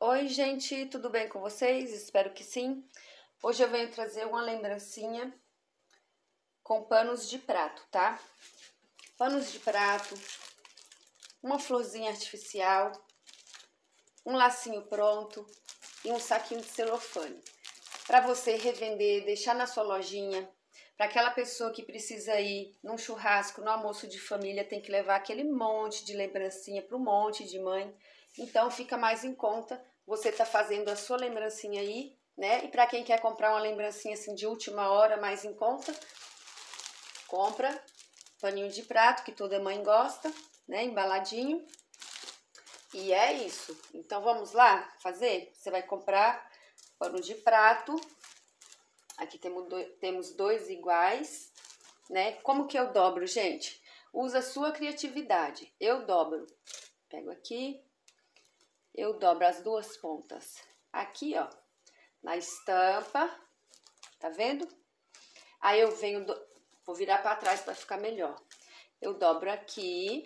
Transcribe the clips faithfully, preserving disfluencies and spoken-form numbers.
Oi, gente, tudo bem com vocês? Espero que sim. Hoje eu venho trazer uma lembrancinha com panos de prato, tá? Panos de prato, uma florzinha artificial, um lacinho pronto e um saquinho de celofane. Para você revender, deixar na sua lojinha, para aquela pessoa que precisa ir num churrasco, no almoço de família, tem que levar aquele monte de lembrancinha para um monte de mãe. Então fica mais em conta você tá fazendo a sua lembrancinha aí, né? E para quem quer comprar uma lembrancinha assim de última hora, mais em conta, compra paninho de prato, que toda mãe gosta, né? Embaladinho. E é isso. Então vamos lá fazer? Você vai comprar pano de prato. Aqui temos dois, temos dois iguais, né? Como que eu dobro, gente? Usa a sua criatividade. Eu dobro. Pego aqui. Eu dobro as duas pontas aqui, ó, na estampa, tá vendo? Aí eu venho, do... vou virar pra trás pra ficar melhor. Eu dobro aqui,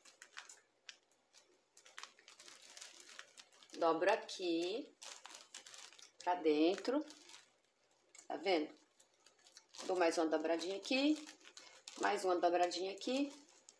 dobro aqui, pra dentro, tá vendo? Dou mais uma dobradinha aqui, mais uma dobradinha aqui.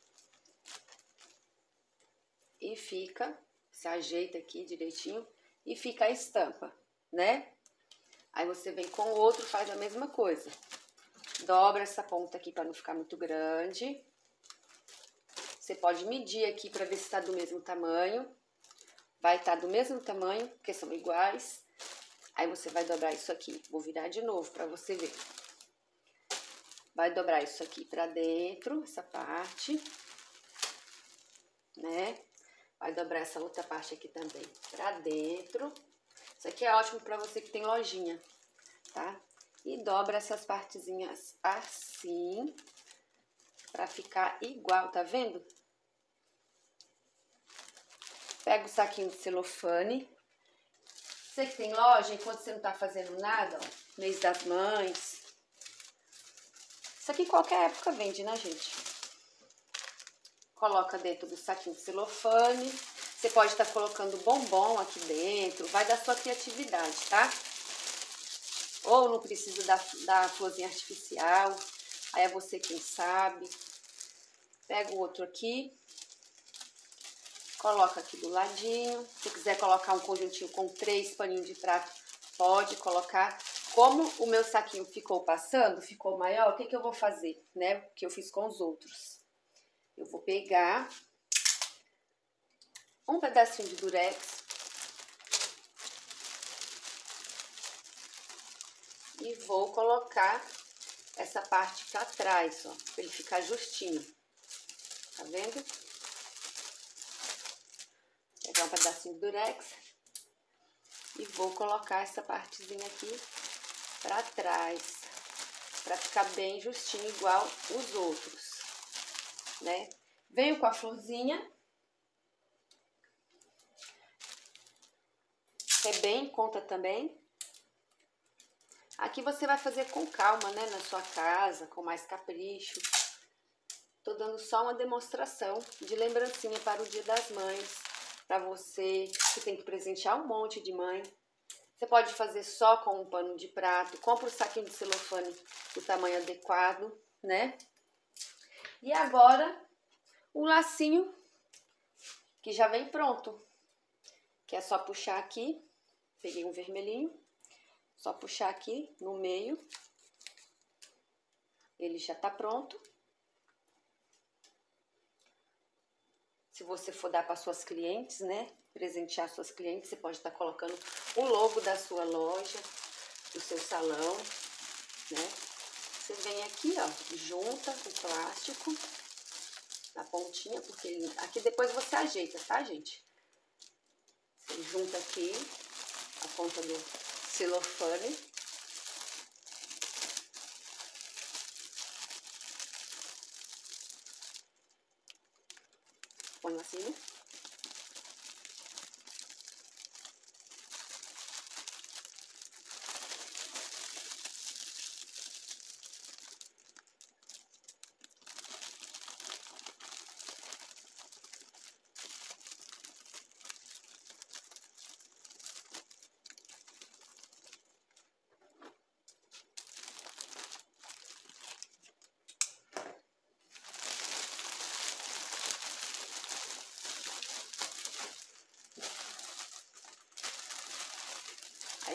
E fica... Se ajeita aqui direitinho e fica a estampa, né? Aí você vem com o outro, faz a mesma coisa. Dobra essa ponta aqui para não ficar muito grande. Você pode medir aqui para ver se tá do mesmo tamanho. Vai estar do mesmo tamanho, porque são iguais. Aí você vai dobrar isso aqui. Vou virar de novo para você ver. Vai dobrar isso aqui para dentro, essa parte, né? Vai dobrar essa outra parte aqui também pra dentro. Isso aqui é ótimo pra você que tem lojinha, tá? E dobra essas partezinhas assim, pra ficar igual, tá vendo? Pega o saquinho de celofane. Você que tem loja, enquanto você não tá fazendo nada, ó, mês das mães. Isso aqui em qualquer época vende, né, gente? Coloca dentro do saquinho de celofane. Você pode estar colocando bombom aqui dentro. Vai da sua criatividade, tá? Ou não precisa da, da florzinha artificial. Aí é você quem sabe. Pega o outro aqui. Coloca aqui do ladinho. Se quiser colocar um conjuntinho com três paninhos de prato, pode colocar. Como o meu saquinho ficou passando, ficou maior, o que que eu vou fazer, né? O que eu fiz com os outros. Eu vou pegar um pedacinho de durex e vou colocar essa parte pra trás, ó, pra ele ficar justinho. Tá vendo? Pegar um pedacinho de durex e vou colocar essa partezinha aqui pra trás, pra ficar bem justinho, igual os outros. Né? Venho com a florzinha. Ter bem em conta também. Aqui você vai fazer com calma, né? Na sua casa, com mais capricho. Tô dando só uma demonstração de lembrancinha para o Dia das Mães. Para você que tem que presentear um monte de mãe. Você pode fazer só com um pano de prato. Compra o saquinho de celofane do tamanho adequado, né? E agora, o lacinho, que já vem pronto. Que é só puxar aqui. Peguei um vermelhinho. Só puxar aqui no meio. Ele já tá pronto. Se você for dar para suas clientes, né? Presentear suas clientes, você pode estar colocando o logo da sua loja, do seu salão, né? Você vem aqui, ó, junta o plástico na pontinha, porque ele, aqui depois você ajeita, tá, gente? Você junta aqui a ponta do celofane. Põe assim.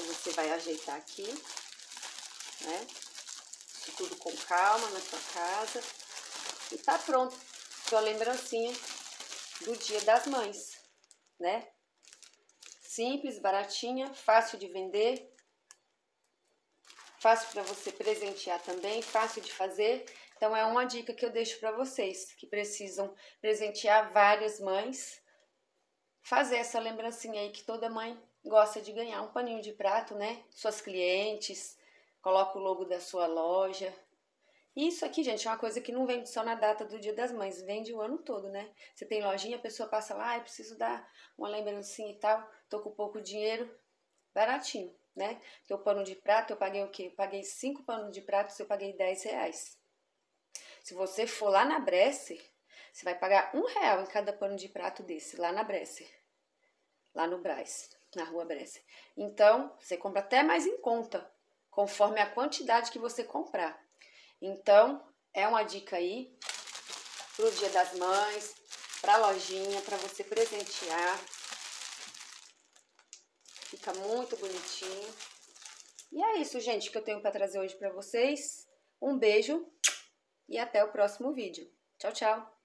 você vai ajeitar aqui, né? Isso tudo com calma na sua casa. E tá pronto, sua lembrancinha do Dia das Mães, né? Simples, baratinha, fácil de vender, fácil para você presentear também, fácil de fazer. Então é uma dica que eu deixo para vocês que precisam presentear várias mães, fazer essa lembrancinha aí que toda mãe gosta de ganhar, um paninho de prato, né? Suas clientes, coloca o logo da sua loja. Isso aqui, gente, é uma coisa que não vende só na data do Dia das Mães, vende o ano todo, né? Você tem lojinha, a pessoa passa lá, ah, eu preciso dar uma lembrancinha e tal, tô com pouco dinheiro, baratinho, né? Porque o pano de prato, eu paguei o quê? Eu paguei cinco panos de prato, eu paguei dez reais. Se você for lá na Bresser, você vai pagar um real em cada pano de prato desse, lá na Bresser, lá no Brás, na rua Bresser. Então, você compra até mais em conta, conforme a quantidade que você comprar. Então, é uma dica aí pro Dia das Mães, pra lojinha, pra você presentear. Fica muito bonitinho. E é isso, gente, que eu tenho para trazer hoje para vocês. Um beijo e até o próximo vídeo. Tchau, tchau!